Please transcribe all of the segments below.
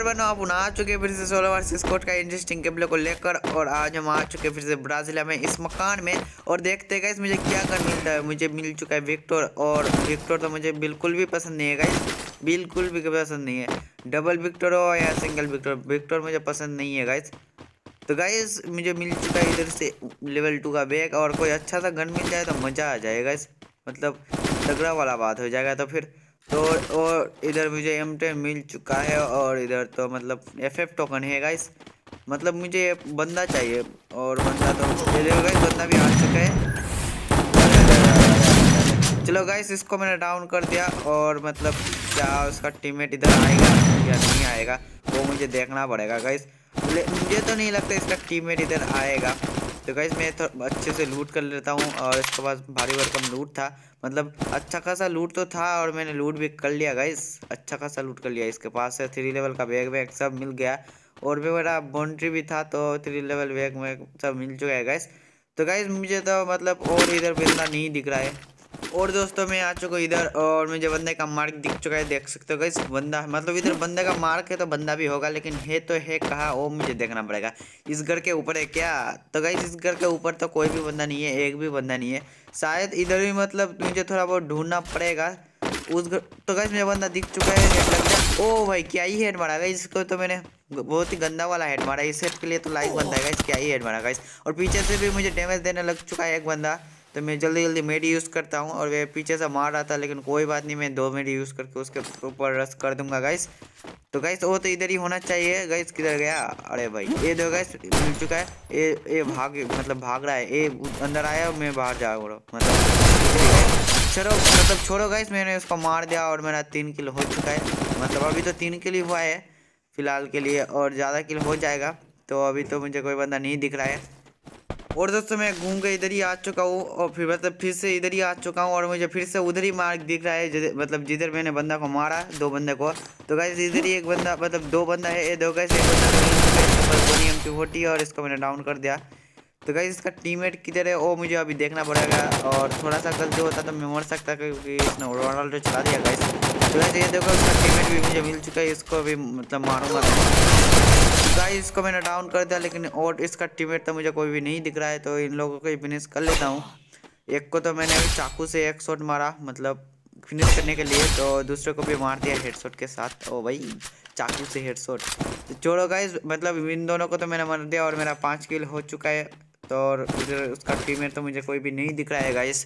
यार बनो आप आ चुके फिर से सोलो वर्सेस स्क्वाड का इंटरेस्टिंग गेम प्ले को लेकर। और आज हम आ चुके फिर से ब्राजीलिया में इस मकान में। और देखते हैं गाइस मुझे क्या कर मिलता है। मुझे मिल चुका है विक्टर, और विक्टर तो मुझे बिल्कुल भी पसंद नहीं है गाइस, बिल्कुल भी पसंद नहीं है। डबल विक्टर हो या सिंगल विक्टर, विक्टर मुझे पसंद नहीं है गाइस। तो गाइस मुझे मिल चुका है इधर से लेवल 2 का बैग, और कोई अच्छा सा गन मिल जाए तो मज़ा आ जाएगा गाइस, मतलब तगड़ा वाला बात हो जाएगा। तो फिर तो और इधर मुझे M10 मिल चुका है, और इधर तो मतलब FF टोकन है गाइस, मतलब मुझे बंदा चाहिए। और बंदा तो ये देखो गाइस, बंदा भी आ चुका है। चलो गाइस इसको मैंने डाउन कर दिया, और मतलब क्या उसका टीममेट इधर आएगा या नहीं आएगा वो मुझे देखना पड़ेगा गाइस। मुझे तो नहीं लगता इसका टीममेट इधर आएगा। तो गाइस मैं तो अच्छे से लूट कर लेता हूँ, और इसके पास भारी भरकम लूट था, मतलब अच्छा खासा लूट तो था, और मैंने लूट भी कर लिया गाइस, अच्छा खासा लूट कर लिया। इसके पास से 3 लेवल का बैग वैग सब मिल गया, और भी मेरा बाउंड्री भी था, तो 3 लेवल बैग में सब मिल चुका है गाइस। तो गाइस मुझे तो मतलब और इधर बंदा नहीं दिख रहा है। और दोस्तों मैं आ चुका इधर, और मुझे बंदे का मार्क दिख चुका है, देख सकते हो गाइस। बंदा मतलब इधर बंदे का मार्क है तो बंदा भी होगा, लेकिन है तो है कहाँ वो मुझे देखना पड़ेगा। इस घर के ऊपर है क्या? तो गाइस इस घर के ऊपर तो कोई भी बंदा नहीं है, एक भी बंदा नहीं है शायद। इधर भी मतलब मुझे थोड़ा बहुत ढूंढना पड़ेगा उस घर। तो गाइस मेरा बंदा दिख चुका है, हेड लग गया। ओ भाई क्या ही हेड मारा गाइस, इसको तो मैंने बहुत ही गंदा वाला हेड मारा। इस हेड के लिए तो लाइक बनता है गाइस, क्या ही हेड मारा गाइस। और पीछे से भी मुझे डैमेज देने लग चुका है एक बंदा, तो मैं जल्दी जल्दी मेडी यूज़ करता हूँ। और वे पीछे से मार रहा था, लेकिन कोई बात नहीं, मैं 2 मेडी यूज़ करके उसके ऊपर रश कर दूंगा गाइस। तो गाइस वो तो इधर ही होना चाहिए गाइस, किधर गया? अरे भाई ये दो गाइस मिल चुका है। ये भाग रहा है, ये अंदर आया, मैं बाहर जा रहा मतलब चलो मतलब छोड़ो गाइस, मैंने उसको मार दिया, और मेरा 3 किल हो चुका है। मतलब अभी तो 3 किल ही हुआ है फिलहाल के लिए, और ज़्यादा किल हो जाएगा। तो अभी तो मुझे कोई बंदा नहीं दिख रहा है। और दोस्तों मैं घूम के इधर ही आ चुका हूँ, और फिर मतलब फिर से इधर ही आ चुका हूँ, और मुझे फिर से उधर ही मार्क दिख रहा है, मतलब जिधर मैंने बंदा को मारा 2 बंदे को। तो गाइस इधर ही एक बंदा, मतलब 2 बंदा है, ये 2 गाइस, एक बंदा M240, और इसको मैंने डाउन कर दिया। तो गाइस इसका टीममेट किधर है वो मुझे अभी देखना पड़ेगा, और थोड़ा सा गलती होता तो मैं मर सकता, क्योंकि इसने रोनाल्डो चला दिया गाइस। तो गाइस ये देखो इसका टीममेट भी मुझे मिल चुका है, इसको भी मतलब मारूंगा गाइस। इसको मैंने डाउन कर दिया, लेकिन और इसका टीममेट तो मुझे कोई भी नहीं दिख रहा है, तो इन लोगों को ही फिनिश कर लेता हूँ। एक को तो मैंने चाकू से एक शॉट मारा, मतलब फिनिश करने के लिए, तो दूसरे को भी मार दिया हेडशॉट के साथ। ओ भाई चाकू से हेडशॉट। तो छोड़ो गाइस, मतलब इन दोनों को तो मैंने मार दिया, और मेरा 5 किल हो चुका है। तो और इधर उसका टीममेट तो मुझे कोई भी नहीं दिख रहा है गाइस।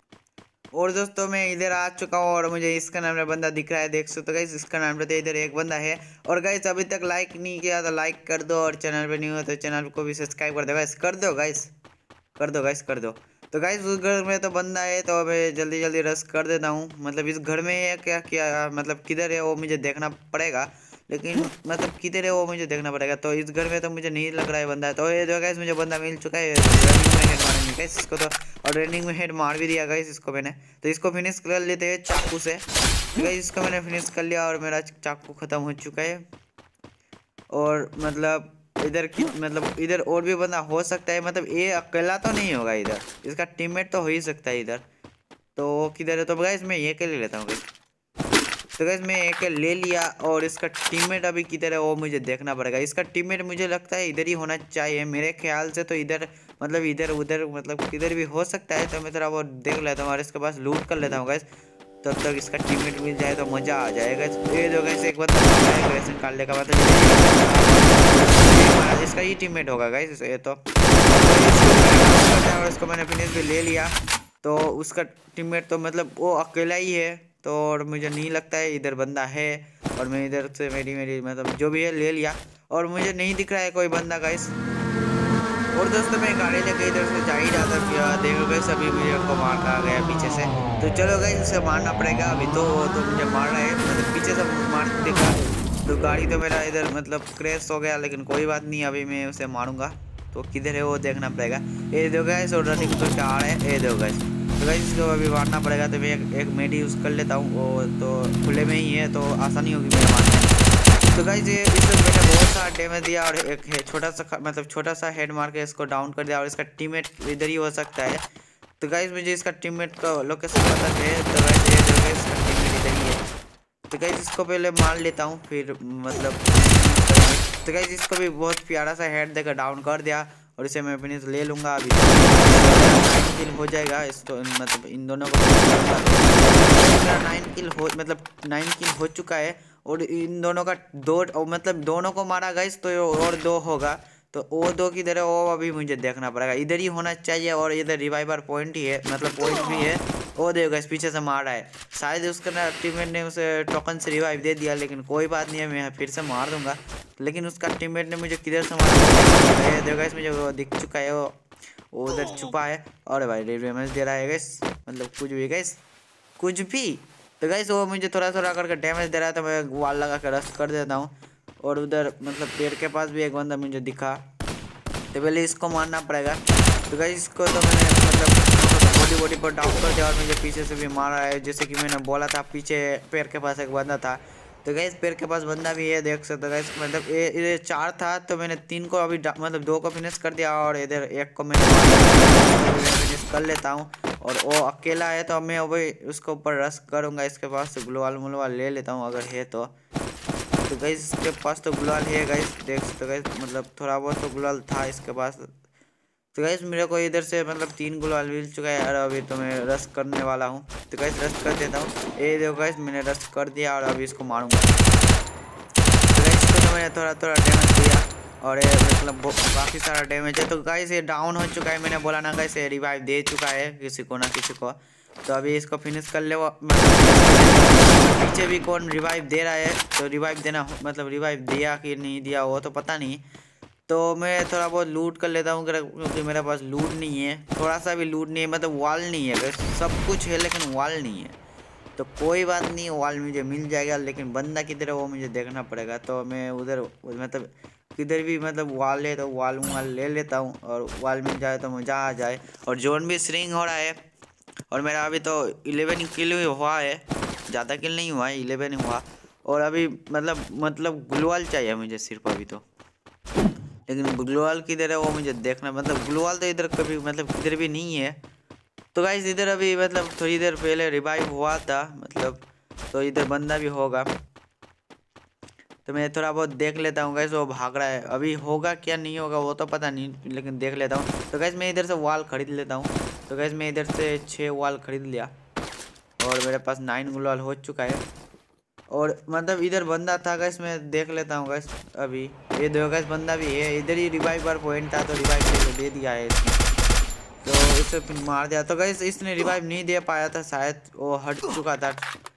और दोस्तों मैं इधर आ चुका हूँ, और मुझे इसका नाम बंदा दिख रहा है, देख सकते हो गाइस, इसका नाम रहता है, इधर एक बंदा है। और गाइस अभी तक लाइक नहीं किया तो लाइक कर दो, और चैनल पे नहीं हो तो चैनल को भी सब्सक्राइब कर दो गाइस, कर दो गाइस, कर दो गाइस, कर दो। तो गाइस उस घर में तो बंदा है, तो मैं जल्दी जल्दी रश कर देता हूँ। मतलब इस घर में है क्या क्या, मतलब किधर है वो मुझे देखना पड़ेगा, लेकिन मतलब किधर है वो मुझे देखना पड़ेगा। तो इस घर में तो मुझे नहीं लग रहा है बंदा है। तो ये जो गाइस मुझे बंदा मिल चुका है, रनिंग में हेड मारेंगे गाइस इसको तो, और रनिंग में हेड मार भी दिया गाइस इसको मैंने। तो इसको फिनिश कर लेते हैं चाकू से। तो गाइस इसको मैंने फिनिश कर लिया, और मेरा चाकू खत्म हो चुका है। और मतलब इधर की मतलब इधर और भी बंदा हो सकता है, मतलब ये अकेला तो नहीं होगा, इधर इसका टीममेट तो हो ही सकता है इधर। तो वो किधर है? तो गाइस मैं ये के ले लेता हूँ गाइस। तो गाइस मैं एक ले लिया, और इसका टीममेट अभी किधर है वो मुझे देखना पड़ेगा। इसका टीममेट मुझे लगता है इधर ही होना चाहिए मेरे ख्याल से, तो इधर मतलब इधर उधर मतलब किधर भी हो सकता है। तो मैं थोड़ा वो देख लेता हूँ, और इसके पास लूट कर लेता हूँ गाइस, तब तक इसका टीममेट मिल जाए तो मज़ा आ जाएगा। ये जो गाइस एक बार निकालने का बाद इसका ही टीममेट होगा गाइस ये तो। और इसको मैंने फिनिश भी ले लिया, तो उसका टीममेट तो मतलब वो अकेला ही है। तो और मुझे नहीं लगता है इधर बंदा है, और मैं इधर से मेरी मतलब जो भी है ले लिया, और मुझे नहीं दिख रहा है कोई बंदा गाइस। और दोस्तों मैं गाड़ी लेके इधर से जा ही रहा था, देखो गाइस अभी मुझे को मारना आ गया पीछे से। तो चलो गाइस इसे मारना पड़ेगा अभी, तो मुझे मार रहा है, मतलब पीछे से मार देखा। तो गाड़ी तो मेरा इधर मतलब क्रैश हो गया, लेकिन कोई बात नहीं, अभी मैं उसे मारूंगा। तो किधर है वो देखना पड़ेगा। ये दो गाइस और रनिंग करके आ रहे हैं, ये दो गाइस। तो गाइस इसको अभी मारना पड़ेगा, तो मैं एक मेडी यूज़ कर लेता हूँ, वो तो खुले में ही है, तो आसानी होगी मेरा मारने। तो गाइस ये इसमें मैंने बहुत सारा डैमेज दिया, और एक छोटा सा मतलब छोटा सा हेड मार के इसको डाउन कर दिया, और इसका टीममेट इधर ही हो सकता है। तो गाइस मुझे इसका टीममेट का लोकेशन पता है, तो गाइस ये जो है इसका टीममेट इधर ही है। तो गाइस इसको पहले मार लेता हूँ, फिर मतलब तो गाइस इसको भी बहुत प्यारा सा हेड देकर डाउन कर दिया और इसे मैं फिनिश ले लूँगा। अभी 9 किल हो जाएगा इस तो मतलब इन दोनों को मेरा 9 किल हो मतलब 9 किल हो चुका है और इन दोनों का 2 मतलब दोनों को मारा गाइस तो और 2 होगा। तो वो 2 किधर है वो अभी मुझे देखना पड़ेगा, इधर ही होना चाहिए और इधर रिवाइवर पॉइंट ही है मतलब पॉइंट भी है। वो देखो गाइस पीछे से मार रहा है, शायद उसका टीममेट ने उसे टोकन से रिवाइव दे दिया, लेकिन कोई बात नहीं है, मैं फिर से मार दूंगा। लेकिन उसका टीममेट ने मुझे किधर से मारा देखो गाइस, मुझे वो दिख चुका है, वो उधर छुपा है। और भाई डैमेज दे रहा है गाइस, मतलब कुछ भी गाइस कुछ भी। तो गाइस वो मुझे थोड़ा थोड़ा करके डैमेज दे रहा है, तो मैं वाल लगा के रश कर देता हूँ। और उधर मतलब पेड़ के पास भी एक बंदा मुझे दिखा, तो पहले इसको मारना पड़ेगा। तो गाइस इसको तो मैंने मतलब बॉडी पर डाउन कर दिया और मुझे पीछे से भी मारा है, जैसे कि मैंने बोला था पीछे पेड़ के पास एक बंदा था। तो गाइस पेड़ के पास बंदा भी है, देख सकते हो गाइस, मतलब ये 4 था तो मैंने 3 को अभी मतलब 2 को फिनिश कर दिया और इधर 1 को मैंने फिनिश कर लेता हूँ। और वो अकेला है तो मैं अभी उसके ऊपर रश करूँगा, इसके पास ग्लोवाल मुलवाल ले लेता हूँ अगर है तो गाइस इसके पास तो गुलाल है गाइस, देख सकते हो गाइस, मतलब थोड़ा बहुत तो गुलाल था इसके पास। तो गाइस मेरे को इधर से मतलब 3 गुलाल मिल चुका है और अभी तो मैं रश करने वाला हूँ। तो गाइस रश कर देता हूँ, ये देखो गाइस मैंने रश कर दिया और अभी इसको मारूंगा। तो गाइस इसको तो मैंने थोड़ा थोड़ा डैमेज दिया और ये मतलब काफ़ी सारा डैमेज है। तो गाइस ये डाउन हो चुका है, मैंने बोला ना गाइस ये रिवाइव दे चुका है किसी को ना किसी को। तो अभी इसको फिनिश कर ले, वो मतलब पीछे भी कौन रिवाइव दे रहा है, तो रिवाइव देना मतलब रिवाइव दिया कि नहीं दिया वो तो पता नहीं। तो मैं थोड़ा बहुत लूट कर लेता हूँ क्योंकि मेरे पास लूट नहीं है, थोड़ा सा भी लूट नहीं है, मतलब वाल नहीं है, सब कुछ है लेकिन वाल नहीं है। तो कोई बात नहीं, वाल मुझे मिल जाएगा, लेकिन बंदा किधर है वो मुझे देखना पड़ेगा। तो मैं उधर मतलब किधर भी मतलब वाल है तो वाल ले लेता हूँ और वाल मिल जाए तो मज़ा आ जाए। और जोन भी स्ट्रिंग हो रहा है और मेरा अभी तो 11 किल हुआ है, ज़्यादा किल नहीं हुआ है, 11 हुआ। और अभी मतलब ग्लोवाल चाहिए मुझे सिर्फ अभी तो, लेकिन ग्लोवाल किधर है वो मुझे देखना, मतलब ग्लोवाल तो इधर कभी मतलब किधर भी नहीं है। तो गाइस इधर अभी मतलब थोड़ी देर पहले रिवाइव हुआ था मतलब, तो इधर बंदा भी होगा। तो मैं थोड़ा बहुत देख लेता हूँ गाइस, वो भाग रहा है, अभी होगा क्या नहीं होगा वो तो पता नहीं, लेकिन देख लेता हूँ। तो गाइस मैं इधर से वाल खरीद लेता हूँ। तो गाइस मैं इधर से 6 वाल खरीद लिया और मेरे पास 9 गुलाल हो चुका है। और मतलब इधर बंदा था गाइस, मैं देख लेता हूँ गाइस, अभी ये देखो गाइस बंदा भी है, इधर ही रिवाइव पर पॉइंट था तो रिवाइव दे दिया है इसने, तो इसे फिर मार दिया। तो गाइस इसने रिवाइव नहीं दे पाया था, शायद वो हट चुका था।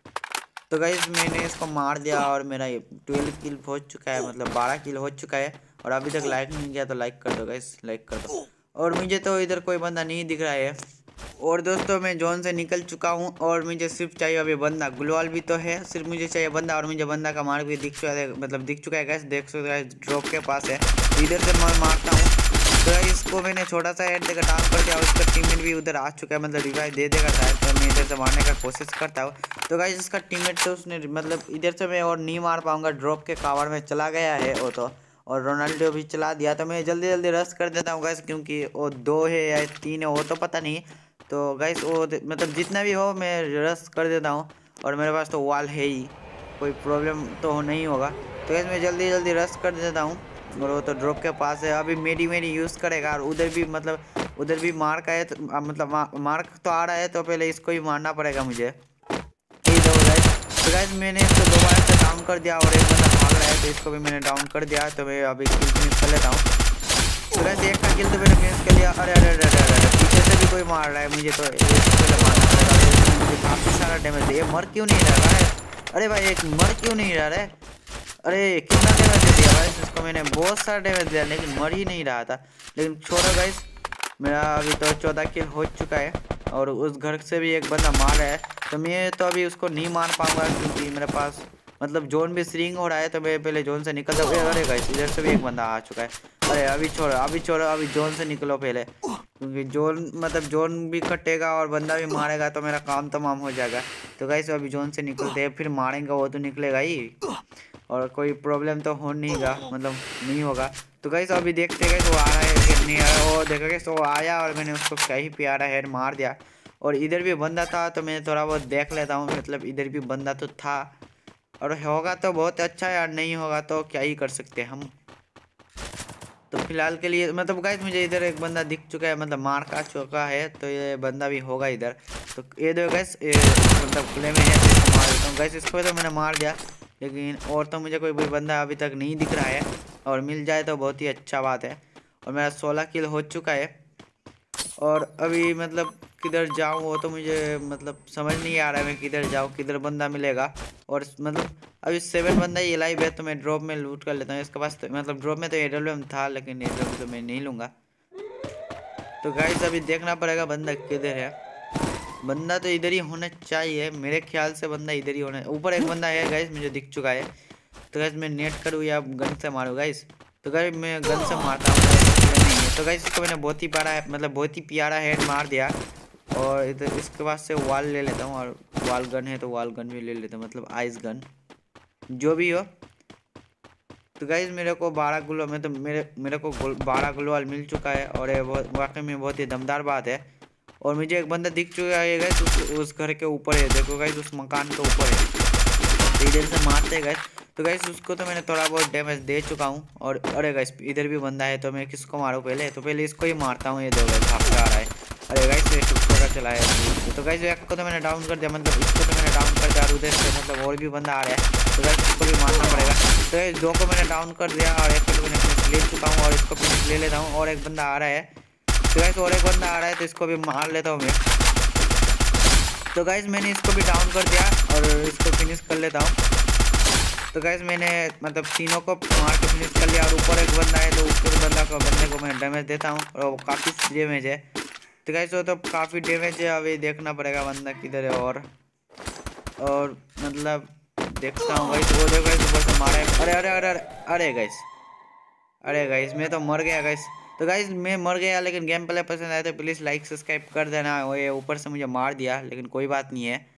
तो गाइस मैंने इसको मार दिया और मेरा 12 किल हो चुका है, मतलब 12 किल हो चुका है। और अभी तक लाइक नहीं किया तो लाइक कर दो गाइस, लाइक कर दो। और मुझे तो इधर कोई बंदा नहीं दिख रहा है। और दोस्तों मैं जोन से निकल चुका हूँ और मुझे सिर्फ चाहिए अभी बंदा, ग्लोवाल भी तो है, सिर्फ मुझे चाहिए बंदा। और मुझे बंदा का मार्क भी दिख चुका है, मतलब दिख चुका है गाइस, देख सकते हैं ड्रॉप के पास है, इधर से मैं मारता हूँ। तो इसको मैंने छोटा सा हेड देकर डाउन कर दिया और उसका टीममेट भी उधर आ चुका है, मतलब रिवाइव दे देगा शायद, तो मैं इधर से मारने का कोशिश करता हूँ। तो गाइस इसका टीममेट तो उसने मतलब इधर से मैं और नहीं मार पाऊंगा, ड्रॉप के कवर में चला गया है वो तो, और रोनाल्डो भी चला दिया। तो मैं जल्दी जल्दी रश कर देता हूँ गाइस, क्योंकि वो 2 है या 3 है वो तो पता नहीं। तो गाइस वो मतलब जितना भी हो मैं रश कर देता हूँ और मेरे पास तो वॉल है ही, कोई प्रॉब्लम तो नहीं होगा। तो गाइस मैं जल्दी जल्दी रश कर देता हूँ और वो तो ड्रॉप के पास है, अभी मेरी यूज़ करेगा। और उधर भी मतलब उधर भी मार्क आए तो मतलब मार्क तो आ रहा है, तो पहले इसको ही मारना पड़ेगा मुझे। यही दो गाइस। तो गाइस मैंने इसको दोबारा से डाउन कर दिया और एक बंदा भाग रहा है तो इसको भी मैंने डाउन कर दिया। तो मैं अभी किल फिनिश कर लेता हूँ। तो गाइस एक का किल तो मैंने फिनिश कर लिया। अरे अरे अरे अरे पीछे से भी कोई मार रहा है मुझे, तो इसको मारना पड़ेगा, मुझे काफ़ी सारा डैमेज है। ये मर क्यों नहीं रहा है? अरे भाई एक मर क्यों नहीं रहा है? अरे कितना डैमेज दे दिया भाई इसको, मैंने बहुत सारा डैमेज दिया लेकिन मर ही नहीं रहा था। लेकिन छोड़ो गाइस, मेरा अभी तो 14 किल हो चुका है और उस घर से भी एक बंदा मार रहा है। तो मैं तो अभी उसको नहीं मार पाऊंगा क्योंकि मेरे पास मतलब जोन भी स्ट्रिंग हो रहा है, तो मैं पहले जोन से निकलता हूँ। अरे गाइस इधर से भी एक बंदा आ चुका है। अरे अभी छोड़ो अभी जोन से निकलो पहले, क्योंकि जोन मतलब जोन भी कटेगा और बंदा भी मारेगा तो मेरा काम तमाम हो जाएगा। तो गाइस अभी जोन से निकलते हैं, फिर मारेंगे वो तो निकलेगा ही और कोई प्रॉब्लम तो हो नहीं गा, मतलब नहीं होगा। तो गाइस अभी देखते हैं वो आ रहा है कि नहीं आ रहा। वो देखो गाइस वो आया और मैंने उसको कहीं प्यारा हेड मार दिया। और इधर भी बंदा था तो मैं थोड़ा बहुत देख लेता हूँ, मतलब इधर भी बंदा तो था। और होगा तो बहुत अच्छा है, और नहीं होगा तो क्या ही कर सकते हैं हम। तो फिलहाल के लिए मतलब गाइस मुझे इधर एक बंदा दिख चुका है, मतलब मार खा चुका है, तो ये बंदा भी होगा इधर। तो ये दो गाइस मतलब खुले में है, तो इसको मार देता हूँ गाइस। इसको तो मैंने मार दिया, लेकिन और तो मुझे कोई भी बंदा अभी तक नहीं दिख रहा है, और मिल जाए तो बहुत ही अच्छा बात है। और मेरा 16 किल हो चुका है। और अभी मतलब किधर जाऊँ वो तो मुझे मतलब समझ नहीं आ रहा है, मैं किधर जाऊँ, किधर बंदा मिलेगा। और मतलब अभी 7 बंदा ही लाइव है, तो मैं ड्रॉप में लूट कर लेता हूँ इसके पास। तो मतलब ड्रॉप में तो AWM था, लेकिन AWM तो मैं नहीं लूँगा। तो गाइस अभी देखना पड़ेगा बंदा किधर है। बंदा तो इधर ही होना चाहिए, मेरे ख्याल से बंदा इधर ही होना। ऊपर एक बंदा है गाइस, मुझे दिख चुका है। तो गाइस मैं नेट करूँ या गन से मारूँ गाइस? तो गाइस मैं गन से मारता हूँ, नहीं है। तो गाइस इसको मैंने बहुत ही बड़ा है, मतलब बहुत ही प्यारा हेड मार दिया। और इधर इसके पास से वाल ले लेता हूँ, और वाल गन है तो वाल गन भी ले लेता हूँ, मतलब आइस गन जो भी हो। तो गाइज मेरे को 12 ग्लो में, तो मेरे को 12 ग्लोवाल मिल चुका है, और ये बहुत वाकई में बहुत ही दमदार बात है। और मुझे एक बंदा दिख चुका है गाइज, उस घर के ऊपर है, देखो गाइज उस मकान के ऊपर है। तो इधर से मारते हैं गाइज। तो गाइज उसको तो मैंने थोड़ा बहुत डैमेज दे चुका हूँ। और अरे गाइज इधर भी बंदा है, तो मैं किसको मारूँ पहले? तो पहले इसको ही मारता हूँ, ये दो गाइज भाग आ रहा है। अरे गाइज ये टुकड़ा चला है। तो गाइज एक को तो मैंने डाउन कर दिया, मतलब इसको तो मैंने डाउन कर दिया, और उधर से मतलब और भी बंदा आ रहा है, तो गाइज इसको भी मारना पड़ेगा। तो ये दो को मैंने डाउन कर दिया, और एक को तो मैंने फिनिश ले चुका हूँ, और इसको फिनिश ले लेता हूँ। और एक बंदा आ रहा है, तो गाइज और एक बंदा आ रहा है, तो इसको भी मार लेता हूँ मैं। तो गाइज मैंने इसको भी डाउन कर दिया, और इसको फिनिश कर लेता हूँ। तो गाइज मैंने मतलब तीनों को मार के फिनिश कर लिया, और ऊपर एक बंदा है, तो ऊपर बंदे को मैं डैमेज देता हूँ, और वो काफ़ी डैमेज है। तो गाइज वो तो काफ़ी डैमेज है, अभी देखना पड़ेगा बंदा किधर है। और मतलब देखता हूँ गाइज, वो देखो गाइज ऊपर से मारा है। अरे अरे अरे अरे अरे गाइज, अरे गाइज मैं तो मर गया गाइज। तो गाइज मैं मर गया, लेकिन गेम प्ले पसंद आया तो प्लीज़ लाइक सब्सक्राइब कर देना। वो ये ऊपर से मुझे मार दिया, लेकिन कोई बात नहीं है।